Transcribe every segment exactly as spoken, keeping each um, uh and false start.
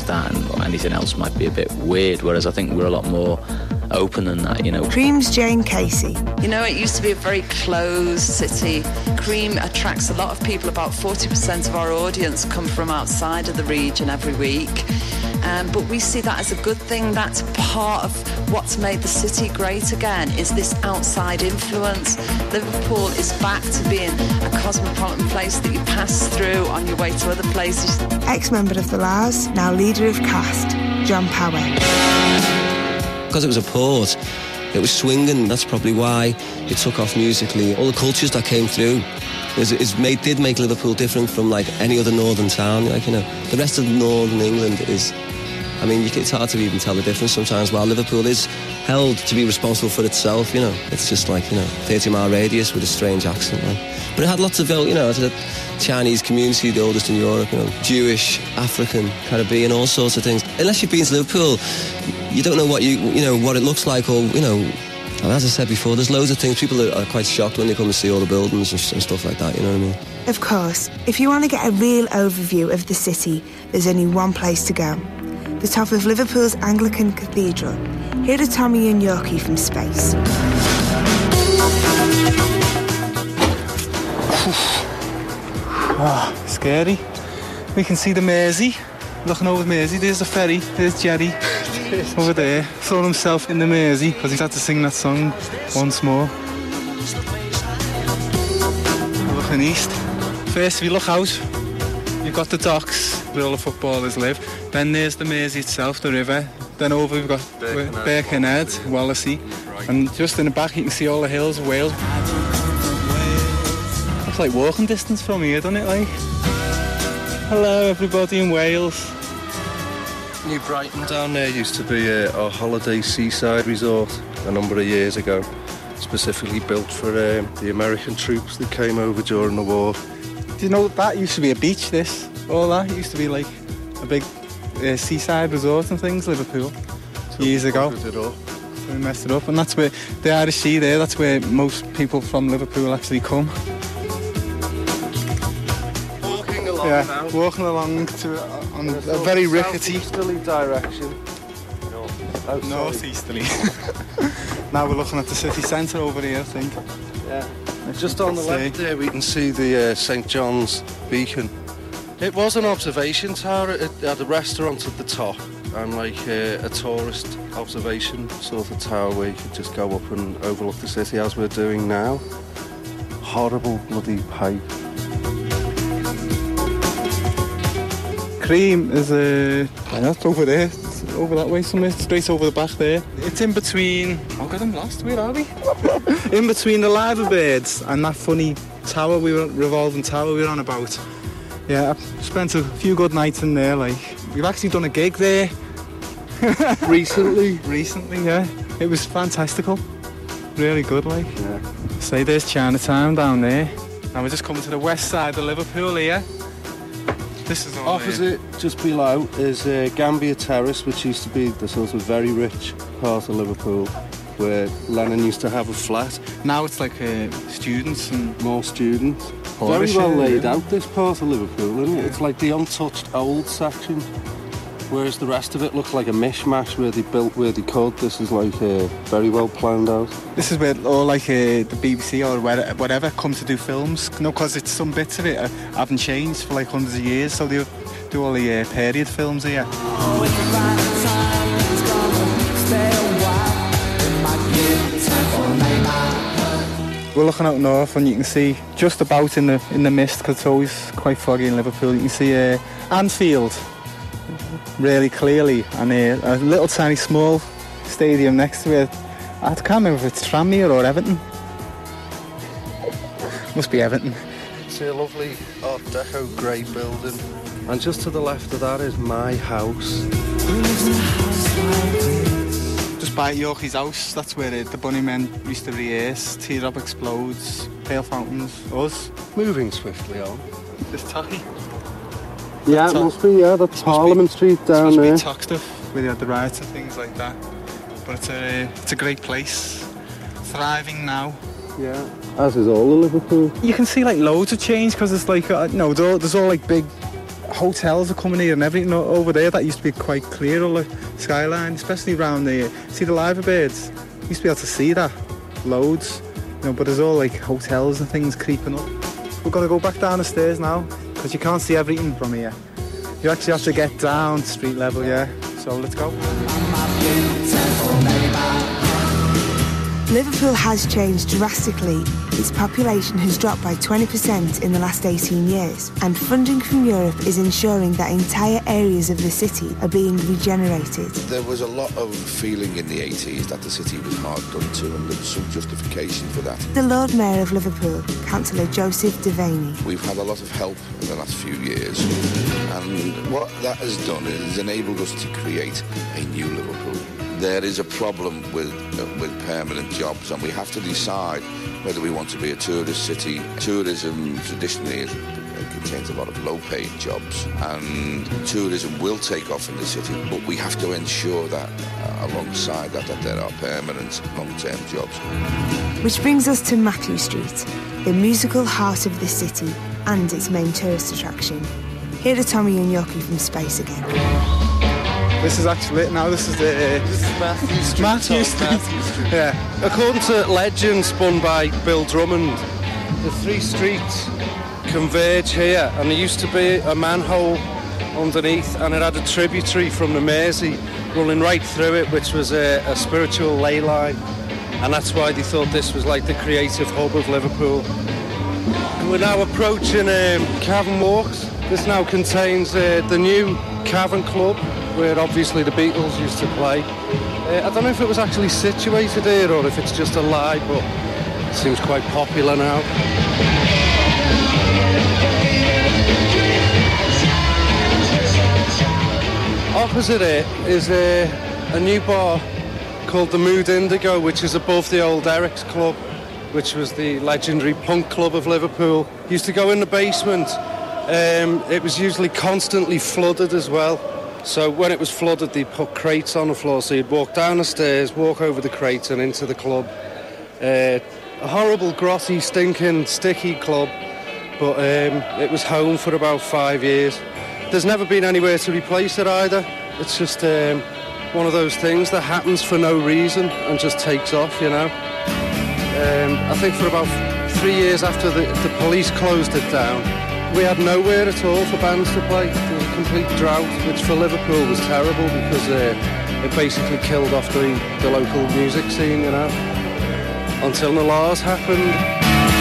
that, and anything else might be a bit weird, whereas I think we're a lot more open than that, you know. Cream's Jane Casey. You know, it used to be a very closed city. Cream attracts a lot of people. About forty percent of our audience come from outside of the region every week. Um, but we see that as a good thing. That's part of what's made the city great again, is this outside influence. Liverpool is back to being a cosmopolitan place that you pass through on your way to other places. Ex-member of the Lars, now leader of Cast, John Power. Because it was a port, it was swinging. That's probably why it took off musically. All the cultures that came through is, is made, did make Liverpool different from like any other northern town. Like, you know, the rest of northern England is, I mean, it's hard to even tell the difference sometimes. While Liverpool is held to be responsible for itself, you know, it's just like, you know, thirty mile radius with a strange accent. Like. But it had lots of, you know, it's a Chinese community, the oldest in Europe, you know, Jewish, African, Caribbean, all sorts of things. Unless you've been to Liverpool, you don't know what you, you know, what it looks like, or, you know, as I said before, there's loads of things. People are, are quite shocked when they come and see all the buildings and, and stuff like that, you know what I mean? Of course, if you want to get a real overview of the city, there's only one place to go. The top of Liverpool's Anglican Cathedral. Here are Tommy and Yorkie from space. Ah, oh, scary. We can see the Mersey. Looking over the Mersey, there's the ferry, there's Jerry over there, throwing himself in the Mersey because he's had to sing that song once more. Looking east. First, if you look out, you've got the docks where all the footballers live. Then there's the Mersey itself, the river. Then over we've got Birkenhead, Wallasey, and just in the back you can see all the hills of Wales. It's like walking distance from here, doesn't it? Like, hello, everybody in Wales. New Brighton down there used to be a, a holiday seaside resort a number of years ago, specifically built for um, the American troops that came over during the war. Do you know that used to be a beach? This, all that used to be like a big uh, seaside resort and things. Liverpool, so years ago. It up. We messed it up, and that's where the Irish Sea there. That's where most people from Liverpool actually come. Yeah, now. Walking along to uh, on a very rickety easterly direction. North, northeasterly. Now we're looking at the city centre over here, I think. Yeah. Just on the left there, we can see the uh, Saint John's Beacon. It was an observation tower. It had a restaurant at the top and like uh, a tourist observation sort of tower where you could just go up and overlook the city as we're doing now. Horrible bloody pipe. Cream is a... Uh, that's over there, it's over that way somewhere, straight over the back there. It's in between... Oh God, I'm lost, where are we? In between the Liver Birds and that funny tower, we were revolving tower we were on about. Yeah, I've spent a few good nights in there, like. We've actually done a gig there. Recently? Recently, yeah. It was fantastical. Really good, like. Yeah. Say, there's Chinatown down there. And we're just coming to the west side of Liverpool here. This is all opposite, there. Just below, is uh, Gambia Terrace, which used to be the sort of very rich part of Liverpool, where Lennon used to have a flat. Now it's like uh, students and... More students. Very well laid out, this part of Liverpool, isn't it? It's like the untouched old section, whereas the rest of it looks like a mishmash where they built where they could. This is like uh, very well planned out. This is where all like uh, the B B C or whatever come to do films. No, because it's some bits of it uh, haven't changed for like hundreds of years, so they do all the uh, period films here. We're looking out north and you can see just about in the in the mist, because it's always quite foggy in Liverpool. You can see uh, Anfield really clearly, and uh, a little tiny small stadium next to it. I can't remember if it's Tranmere or Everton. Must be Everton. See a lovely Art Deco grey building, and just to the left of that is my house. Just by Yorkie's house, that's where the, the bunny men used to rehearse. Teardrop Explodes, Pale Fountains, us. Moving swiftly on. This Tacky. Yeah, it must be, yeah, that's Parliament Street down there. It must be Tock stuff, where they had the riots and things like that. But it's a, it's a great place. Thriving now. Yeah, as is all of Liverpool. You can see like loads of change, because it's like, uh, no, there's all, there's all like big hotels are coming here and everything over there that used to be quite clear, all the skyline, especially around there. See the liver birds? You used to be able to see that, loads, you know, but there's all like hotels and things creeping up. We've got to go back down the stairs now because you can't see everything from here. You actually have to get down street level, yeah. So let's go. Liverpool has changed drastically. Its population has dropped by twenty percent in the last eighteen years, and funding from Europe is ensuring that entire areas of the city are being regenerated. There was a lot of feeling in the eighties that the city was hard done to, and there was some justification for that. The Lord Mayor of Liverpool, Councillor Joseph Devaney. We've had a lot of help in the last few years, and what that has done is enabled us to create a new Liverpool. There is a problem with uh, with permanent jobs, and we have to decide whether we want to be a tourist city. Tourism traditionally is, uh, contains a lot of low-paid jobs, and tourism will take off in the city, but we have to ensure that uh, alongside that, that there are permanent long-term jobs. Which brings us to Matthew Street, the musical heart of the city and its main tourist attraction. Here are Tommy and Yoki from Space again. This is actually it now. This is the uh, This is Matthew Street. Matthew Street. Matthew Street. Yeah. According to legend spun by Bill Drummond, the three streets converge here, and there used to be a manhole underneath, and it had a tributary from the Mersey running right through it, which was a, a spiritual ley line, and that's why they thought this was like the creative hub of Liverpool. And we're now approaching um, Cavern Walks. This now contains uh, the new Cavern Club, where obviously the Beatles used to play. Uh, I don't know if it was actually situated here or if it's just a lie, but it seems quite popular now. Opposite it is uh, a new bar called the Mood Indigo, which is above the old Eric's Club, which was the legendary punk club of Liverpool. Used to go in the basement. Um, it was usually constantly flooded as well. So when it was flooded, they'd put crates on the floor, so you'd walk down the stairs, walk over the crates and into the club. Uh, a horrible, grotty, stinking, sticky club, but um, it was home for about five years. There's never been anywhere to replace it either. It's just um, one of those things that happens for no reason and just takes off, you know. Um, I think for about three years after the, the police closed it down, we had nowhere at all for bands to play. There was a complete drought, which for Liverpool was terrible because uh, it basically killed off the, the local music scene, you know, until the laws happened.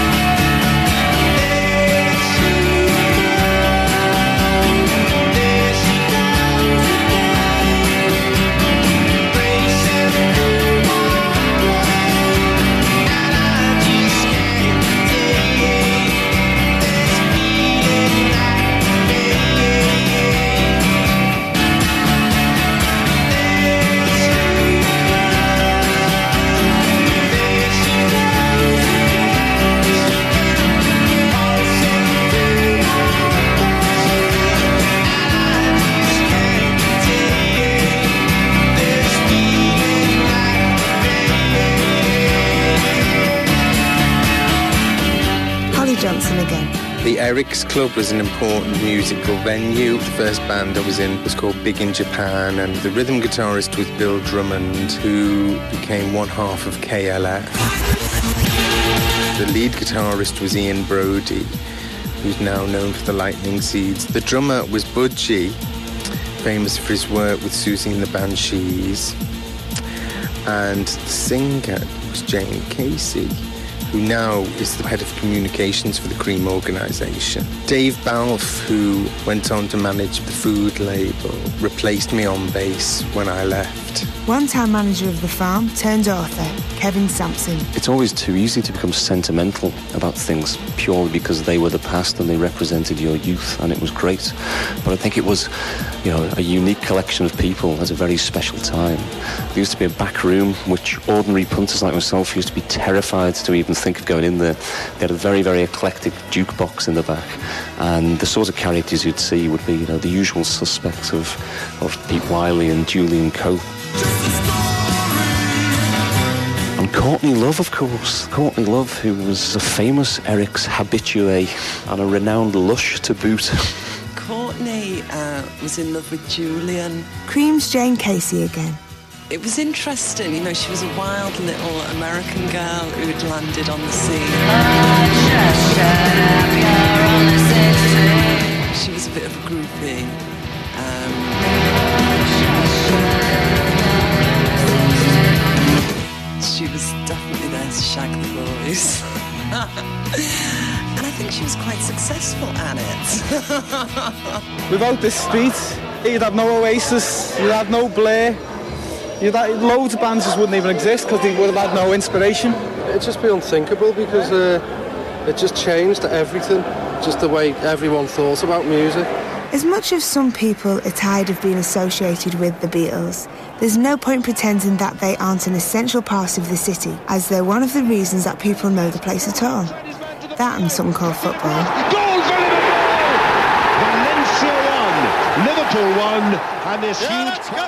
The Eric's Club was an important musical venue. The first band I was in was called Big in Japan, and the rhythm guitarist was Bill Drummond, who became one half of K L F. The lead guitarist was Ian Brody, who's now known for the Lightning Seeds. The drummer was Budgie, famous for his work with Susie and the Banshees. And the singer was Jane Casey, who now is the head of communications for the Cream organisation. Dave Balfe, who went on to manage the food label, replaced me on bass when I left. One-time manager of the farm turned author, Kevin Sampson. It's always too easy to become sentimental about things purely because they were the past and they represented your youth, and it was great. But I think it was, you know, a unique collection of people at a very special time. There used to be a back room which ordinary punters like myself used to be terrified to even think of going in there. They had a very, very eclectic jukebox in the back, and the sort of characters you'd see would be, you know, the usual suspects of, of Pete Wiley and Julian Cope. And Courtney Love, of course. Courtney Love, who was a famous Eric's habitué and a renowned lush to boot. Courtney was in love with Julian. Cream's Jane Casey again. It was interesting, you know, she was a wild little American girl who'd landed on the scene. She was a bit of a groupie. Um, she was definitely there to shag the boys. And I think she was quite successful at it. Without this street, you'd have no Oasis, you'd have no Blair. You'd have, loads of bands just wouldn't even exist because they would have had no inspiration. It'd just be unthinkable because uh, it just changed everything, just the way everyone thought about music. As much as some people are tired of being associated with the Beatles, there's no point pretending that they aren't an essential part of the city, as they're one of the reasons that people know the place at all. That and something called football. Goal for Liverpool! Valencia won, Liverpool won, and this yeah, huge...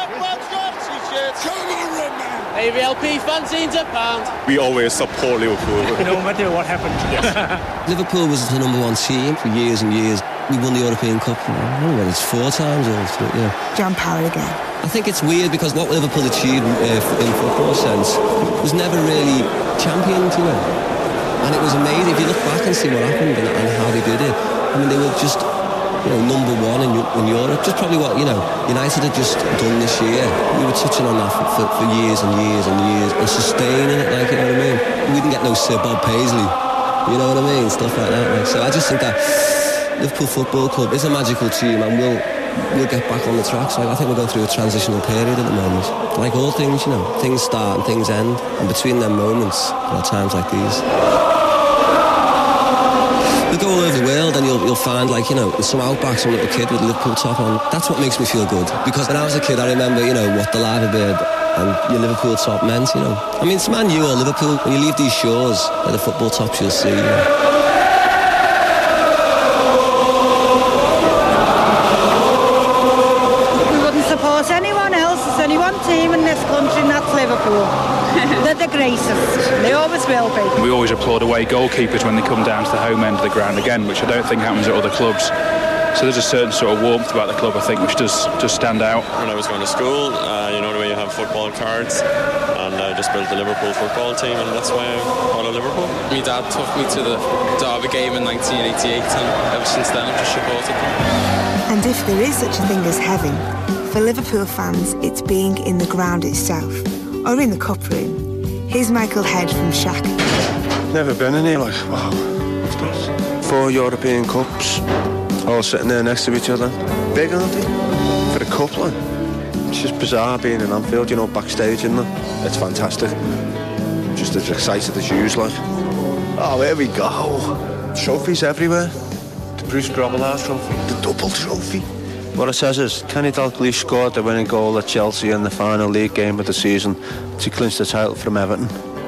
A V L P fanzines a pound. We always support Liverpool. No matter what happens. Liverpool was the number one team for years and years. We won the European Cup, I don't know whether it's four times or three, yeah. John Power again. I think it's weird because what Liverpool achieved uh, in football sense was never really championed, you know. And it was amazing if you look back and see what happened and, and how they did it. I mean, they were just, you know, number one in, in Europe. Just probably what, you know, United had just done this year. We were touching on that for, for, for years and years and years and sustaining it, like, you know what I mean? We didn't get no Sir Bob Paisley, you know what I mean? Stuff like that. Like. So I just think that Liverpool Football Club is a magical team and we'll, we'll get back on the tracks. Like, I think we're going through a transitional period at the moment. Like all things, you know, things start and things end. And between them moments, there are times like these. You go all over the world and you'll, you'll find, like, you know, some outback, some little kid with a Liverpool top on. That's what makes me feel good. Because when I was a kid, I remember, you know, what the Liver Bird and your Liverpool top meant, you know. I mean, it's Man U or Liverpool. When you leave these shores, they're the football tops you'll see, you know. Support anyone else. There's only one team in this country and that's Liverpool. They're the greatest. They always will be. We always applaud away goalkeepers when they come down to the home end of the ground again, which I don't think happens at other clubs. So there's a certain sort of warmth about the club, I think, which does does stand out. When I was going to school, uh, you know the way you have football cards, and I just built the Liverpool football team, and that's why I follow Liverpool. My dad took me to the Derby game in nineteen eighty-eight, and ever since then I've just supported them. And if there is such a thing as heaven, for Liverpool fans, it's being in the ground itself, or in the cup room. Here's Michael Head from Shack. Never been in here, like, wow, what's this? Four European Cups, all sitting there next to each other. Big, aren't they? For a cup, like. It's just bizarre being in Anfield, you know, backstage, isn't it? It's fantastic. Just as excited as usual, like. Oh, here we go. Trophies everywhere. The Bruce Grobbelaar trophy, the double trophy. What it says is, Kenny Dalglish scored the winning goal at Chelsea in the final league game of the season to clinch the title from Everton.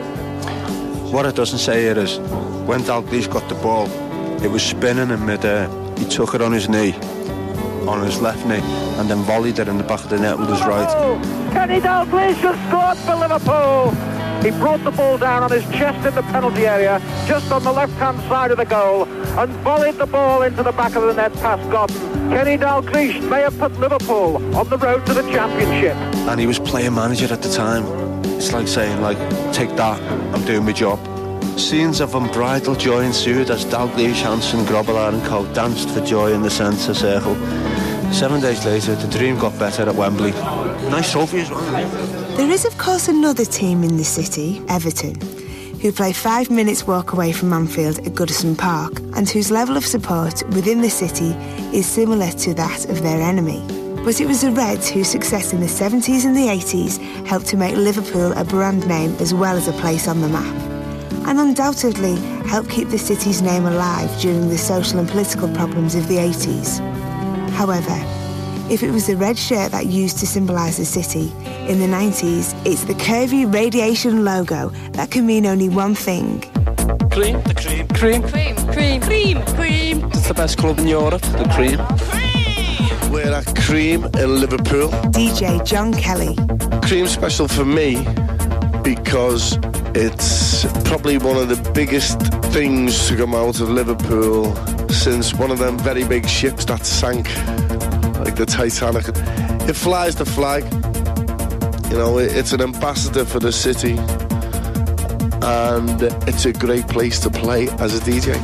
What it doesn't say here is, when Dalglish got the ball, it was spinning in mid-air. He took it on his knee, on his left knee, and then volleyed it in the back of the net with his right. Kenny Dalglish has scored for Liverpool. He brought the ball down on his chest in the penalty area, just on the left-hand side of the goal, and volleyed the ball into the back of the net past Godden. Kenny Dalglish may have put Liverpool on the road to the championship. And he was playing manager at the time. It's like saying, like, take that, I'm doing my job. Scenes of unbridled joy ensued as Dalglish, Hansen, Grobbelaar and co danced for joy in the centre circle. Seven days later, the dream got better at Wembley. Nice trophy as well. There is, of course, another team in the city, Everton, who play five minutes walk away from Anfield at Goodison Park and whose level of support within the city is similar to that of their enemy. But it was the Reds whose success in the seventies and the eighties helped to make Liverpool a brand name as well as a place on the map, and undoubtedly helped keep the city's name alive during the social and political problems of the eighties. However, if it was the red shirt that used to symbolise the city, in the nineties, it's the curvy radiation logo that can mean only one thing. Cream. The cream. Cream. Cream. Cream. Cream. Cream. It's the best club in Europe. The cream. Cream. We're at Cream in Liverpool. D J John Kelly. Cream's special for me because it's probably one of the biggest things to come out of Liverpool since one of them very big ships that sank. Like like the Titanic. It flies the flag. You know, it's an ambassador for the city, and it's a great place to play as a D J.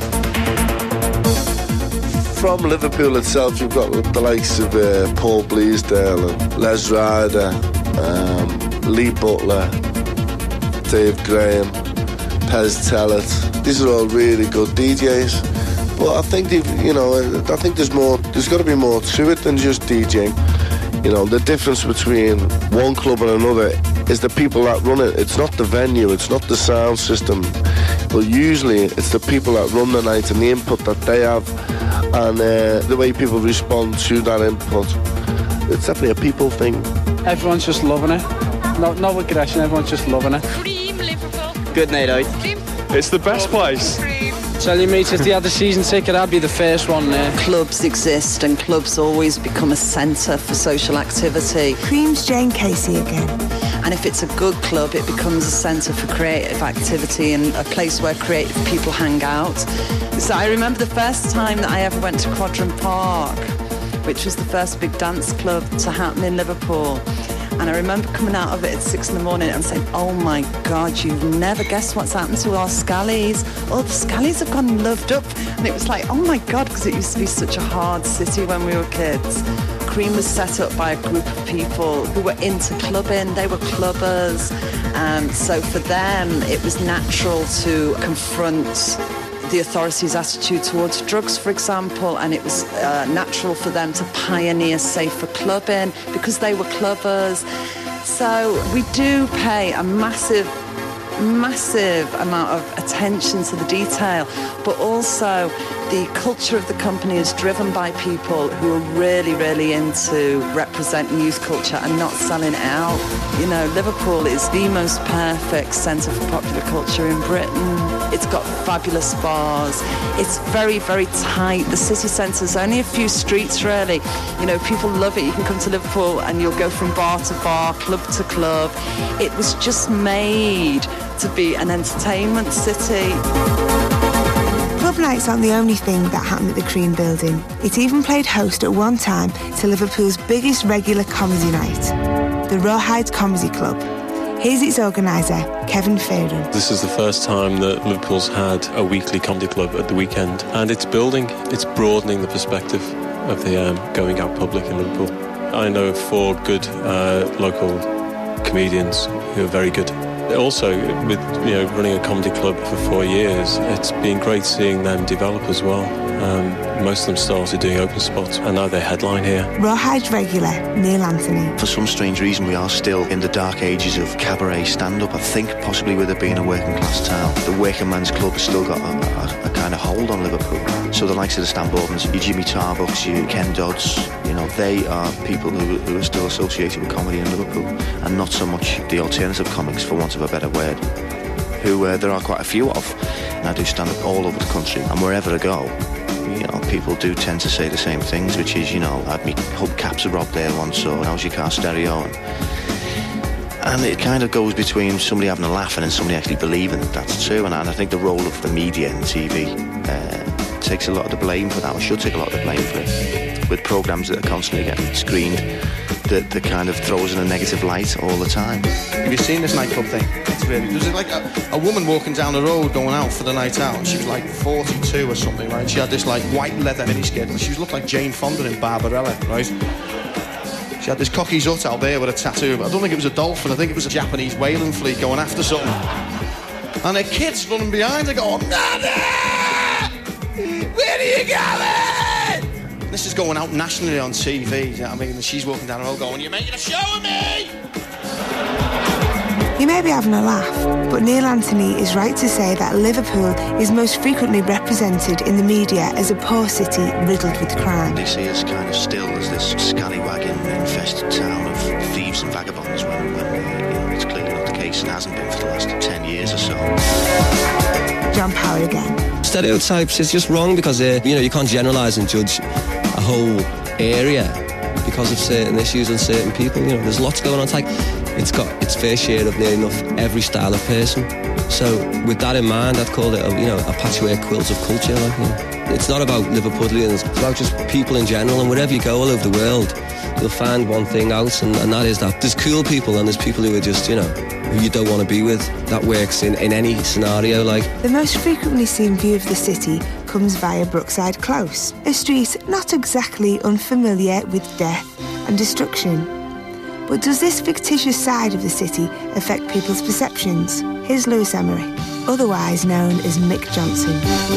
From Liverpool itself, you've got the likes of uh, Paul Bleasdale and Les Ryder, um, Lee Butler, Dave Graham, Pez Tellett. These are all really good D Js. But I think they've, you know, I think there's more. There's got to be more to it than just DJing. You know, the difference between one club and another is the people that run it. It's not the venue, it's not the sound system, but usually it's the people that run the night and the input that they have, and uh, the way people respond to that input. It's definitely a people thing. Everyone's just loving it. No, no aggression, everyone's just loving it. Cream, Liverpool. Good night out. Cream. It's the best place. Tell you mates, if they had the season ticket, I'd be the first one there. Clubs exist and clubs always become a centre for social activity. Cream's Jane Casey again. And if it's a good club, it becomes a centre for creative activity and a place where creative people hang out. So I remember the first time that I ever went to Quadrant Park, which was the first big dance club to happen in Liverpool. And I remember coming out of it at six in the morning and saying, oh my God, you've never guessed what's happened to our Scallies. Oh, the Scallies have gone and loved up. And it was like, oh my God, because it used to be such a hard city when we were kids. Cream was set up by a group of people who were into clubbing. They were clubbers. Um, so for them, it was natural to confront the authorities' attitude towards drugs, for example, and it was uh, natural for them to pioneer safer clubbing because they were clubbers. So we do pay a massive, massive amount of attention to the detail, but also the culture of the company is driven by people who are really, really into representing youth culture and not selling it out. You know, Liverpool is the most perfect centre for popular culture in Britain. It's got fabulous bars. It's very, very tight. The city centre's only a few streets, really. You know, people love it. You can come to Liverpool and you'll go from bar to bar, club to club. It was just made to be an entertainment city. Club nights aren't the only thing that happened at the Cream building. It even played host at one time to Liverpool's biggest regular comedy night, the Rawhide Comedy Club. Here's its organiser, Kevin Fearon. This is the first time that Liverpool's had a weekly comedy club at the weekend, and it's building, it's broadening the perspective of the um, going out public in Liverpool. I know four good uh, local comedians who are very good. Also, with you know running a comedy club for four years, it's been great seeing them develop as well. Um, most of them started doing open spots, and now they headline here. Rawhide's regular, Neil Anthony. For some strange reason, we are still in the dark ages of cabaret stand-up. I think possibly with it being a working class town, the working man's club has still got a, a, a kind of hold on Liverpool. So the likes of the Stan Baldwins, your Jimmy Tarbucks, your Ken Dodds, you know, they are people who, who are still associated with comedy in Liverpool, and not so much the alternative comics, for want of a better word, who uh, there are quite a few of. And I do stand up all over the country, and wherever I go, you know, people do tend to say the same things, which is, you know, I had me hubcaps robbed there once, or how's your car stereo? And, and it kind of goes between somebody having a laugh and then somebody actually believing that that's true. And, and I think the role of the media and T V uh, takes a lot of the blame for that, or should take a lot of the blame for it. With programmes that are constantly getting screened, that, that kind of throws in a negative light all the time. Have you seen this nightclub thing? It's really... There was like a, a woman walking down the road going out for the night out, and she was like forty-two or something, right? She had this like white leather miniskirt, and she looked like Jane Fonda in Barbarella, right? She had this Cocky's Hut out there with a tattoo. I don't think it was a dolphin, I think it was a Japanese whaling fleet going after something. And her kids running behind her going, Nana! Where are you going? This is going out nationally on T V, you know what I mean? And she's walking down the road going, you're making a show of me! You may be having a laugh, but Neil Anthony is right to say that Liverpool is most frequently represented in the media as a poor city riddled with crime. They see us kind of still as this scallywagging-infested town of thieves and vagabonds when, when uh, you know, it's clearly not the case and hasn't been for the last ten years or so. John Power again. Stereotypes is just wrong because, uh, you know, you can't generalise and judge a whole area because of certain issues and certain people. You know, there's lots going on. It's like, it's got its fair share of near enough every style of person. So with that in mind, I'd call it a, you know, a patchwork quilt of culture. Like, you know. It's not about Liverpudlians, it's about just people in general, and wherever you go all over the world, you'll find one thing out, and, and that is that there's cool people and there's people who are just, you know, who you don't want to be with. That works in, in any scenario, like. The most frequently seen view of the city comes via Brookside Close, a street not exactly unfamiliar with death and destruction. But does this fictitious side of the city affect people's perceptions? Here's Lewis Emery, otherwise known as Mick Johnson.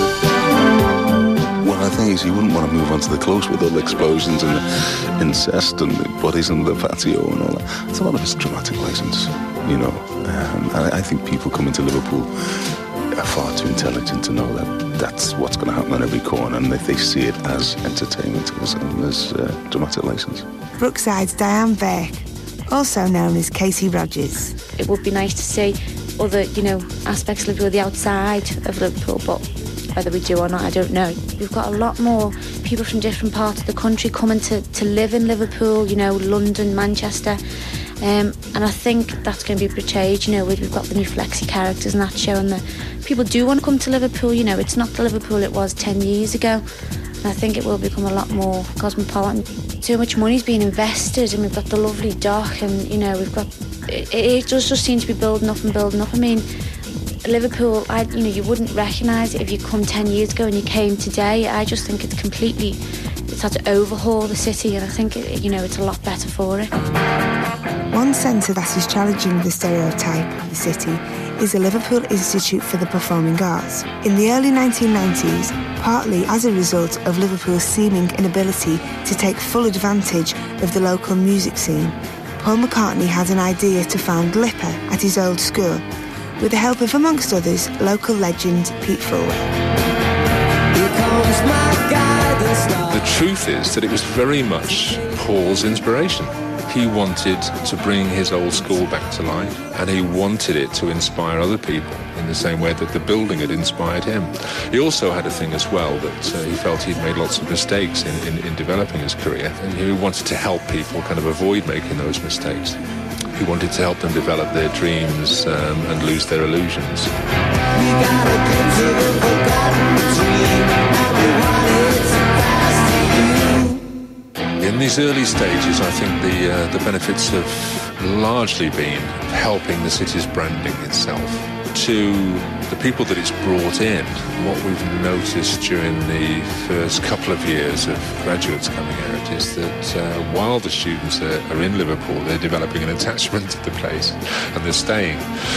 Well, I think is you wouldn't want to move onto the Close with all the explosions and the incest and the bodies under the patio and all that. It's a lot of it's dramatic license, you know. Um, and I think people coming to Liverpool are far too intelligent to know that that's what's going to happen on every corner, and if they see it as entertainment, as, as uh, dramatic license. Brookside's Diane Beck, also known as Katie Rogers. It would be nice to see other, you know, aspects of Liverpool, the outside of Liverpool, but whether we do or not, I don't know. We've got a lot more people from different parts of the country coming to, to live in Liverpool, you know, London, Manchester, um, and I think that's going to be portrayed, you know, we've got the new Flexi characters and that showing that people do want to come to Liverpool, you know, it's not the Liverpool it was ten years ago, and I think it will become a lot more cosmopolitan. So much money's being invested, and we've got the lovely dock, and, you know, we've got, it, it does just seem to be building up and building up. I mean, Liverpool, I, you know, you wouldn't recognise it if you come ten years ago and you came today. I just think it's completely, it's had to overhaul the city, and I think, it, you know, it's a lot better for it. One centre that is challenging the stereotype of the city is the Liverpool Institute for the Performing Arts. In the early nineteen nineties, partly as a result of Liverpool's seeming inability to take full advantage of the local music scene, Paul McCartney had an idea to found Lipper at his old school, with the help of, amongst others, local legend Pete Fulwell. The truth is that it was very much Paul's inspiration. He wanted to bring his old school back to life, and he wanted it to inspire other people in the same way that the building had inspired him. He also had a thing as well that uh, he felt he'd made lots of mistakes in, in, in developing his career, and he wanted to help people kind of avoid making those mistakes. He wanted to help them develop their dreams um, and lose their illusions. We got a glimpse of a forgotten dream, and we wanted to pass to you. In these early stages, I think the uh, the benefits have largely been helping the city's branding itself. To the people that it's brought in, what we've noticed during the first couple of years of graduates coming out is that uh, while the students are, are in Liverpool, they're developing an attachment to the place and they're staying.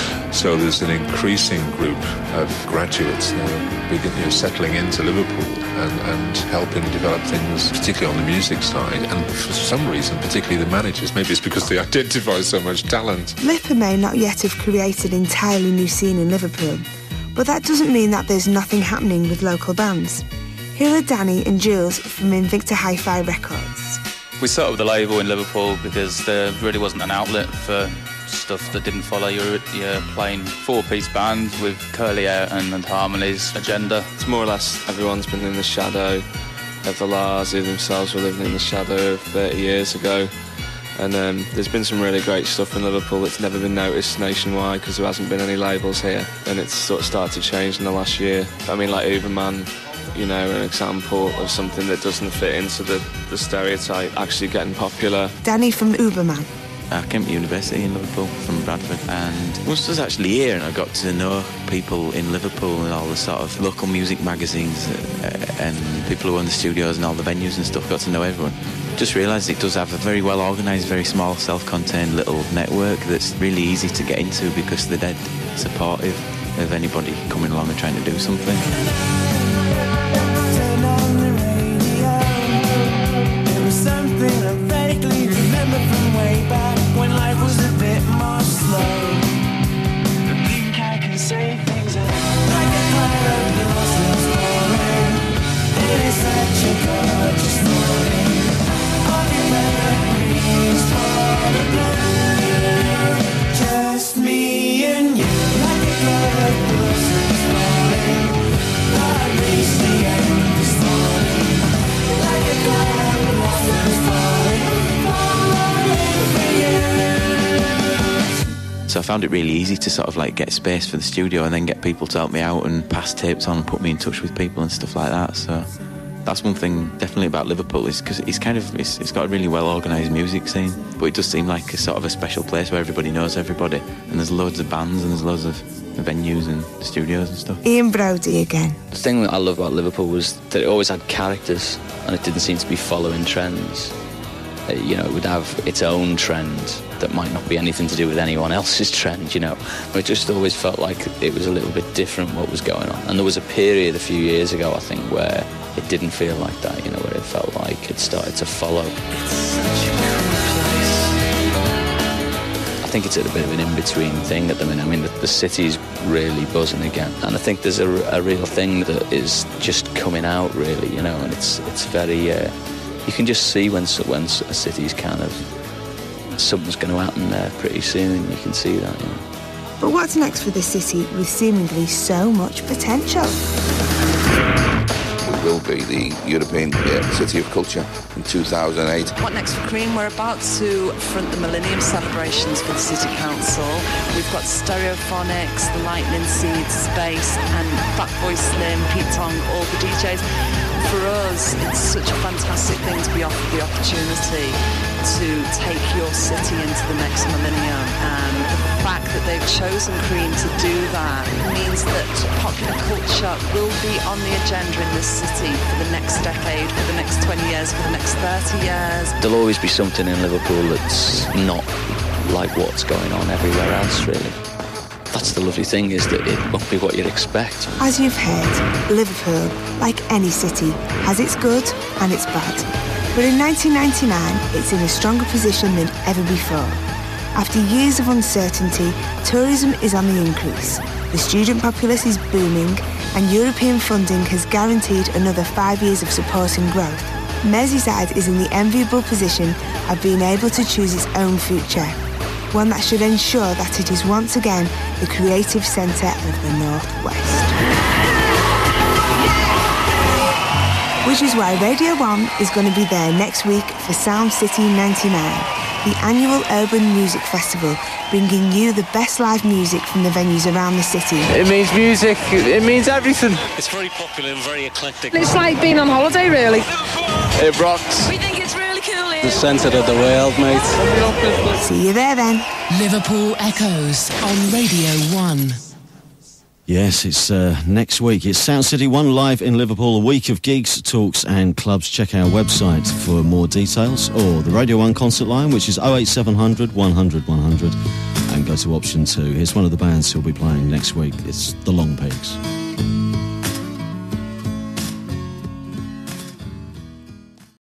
So there's an increasing group of graduates now begin, you know, settling into Liverpool and, and helping develop things, particularly on the music side. And for some reason, particularly the managers, maybe it's because they identify so much talent. Lipper may not yet have created an entirely new scene in Liverpool, but that doesn't mean that there's nothing happening with local bands. Here are Danny and Jules from Invicta Hi-Fi Records. We set up the label in Liverpool because there really wasn't an outlet for stuff that didn't follow your, your plain four-piece band with curly hair and, and harmonies agenda. It's more or less everyone's been in the shadow of the Lars, who themselves were living in the shadow of thirty years ago. And um, there's been some really great stuff in Liverpool that's never been noticed nationwide because there hasn't been any labels here, and it's sort of started to change in the last year. I mean, like Uberman, you know, an example of something that doesn't fit into the, the stereotype actually getting popular. Danny from Uberman. I came to university in Liverpool from Bradford, and once I was actually here and I got to know people in Liverpool and all the sort of local music magazines uh, and people who own the studios and all the venues and stuff, got to know everyone. Just realised it does have a very well organised, very small, self-contained little network that's really easy to get into because they're dead supportive of anybody coming along and trying to do something. Turn on the radio. There was something I vaguely remember from way back when life was a bit more slow. I think I can say things like a pirate lost its glory. It is such a gorgeous morning. Just me and you, like a cloud of blossoms falling. So I found it really easy to sort of like get space for the studio and then get people to help me out and pass tapes on and put me in touch with people and stuff like that. So that's one thing definitely about Liverpool, is because it's kind of it's, it's got a really well organised music scene, but it does seem like a sort of a special place where everybody knows everybody, and there's loads of bands and there's loads of venues and studios and stuff. Ian Brody again. The thing that I love about Liverpool was that it always had characters and it didn't seem to be following trends. Uh, you know, it would have its own trend that might not be anything to do with anyone else's trend, you know. But it just always felt like it was a little bit different what was going on. And there was a period a few years ago, I think, where it didn't feel like that, you know, where it felt like it started to follow. I think it's at a bit of an in-between thing at the minute. I mean, the, the city's really buzzing again. And I think there's a, a real thing that is just coming out, really, you know, and it's it's very... Uh, you can just see when, when a city's kind of... something's going to happen there pretty soon. You can see that, you know. But what's next for the city with seemingly so much potential? We will be the European uh, City of Culture in two thousand eight. What next for Cream? We're about to front the Millennium celebrations for the City Council. We've got Stereophonics, the Lightning Seeds, Space, and Fatboy Slim, Pete Tong, all the D Js. For us, it's such a fantastic thing to be offered the opportunity to take your city into the next millennium, and the fact that they've chosen Cream to do that means that popular culture will be on the agenda in this city for the next decade, for the next twenty years, for the next thirty years. There'll always be something in Liverpool that's not like what's going on everywhere else, really. That's the lovely thing, is that it won't be what you'd expect. As you've heard, Liverpool, like any city, has its good and its bad. But in nineteen ninety-nine, it's in a stronger position than ever before. After years of uncertainty, tourism is on the increase, the student populace is booming, and European funding has guaranteed another five years of supporting growth. Merseyside is in the enviable position of being able to choose its own future, one that should ensure that it is once again the creative centre of the North West. Which is why Radio one is going to be there next week for Sound City ninety-nine, the annual urban music festival, bringing you the best live music from the venues around the city. It means music, it means everything. It's very popular and very eclectic. It's like being on holiday, really. It rocks. We think it's really cool here. The centre of the world, mate. See you there then. Liverpool Echoes on Radio one. Yes, it's uh, next week. It's Sound City one live in Liverpool, a week of gigs, talks and clubs. Check our website for more details, or the Radio one concert line, which is oh eight seven hundred, one hundred, one hundred, and go to option two. Here's one of the bands who'll be playing next week. It's the Long Pigs.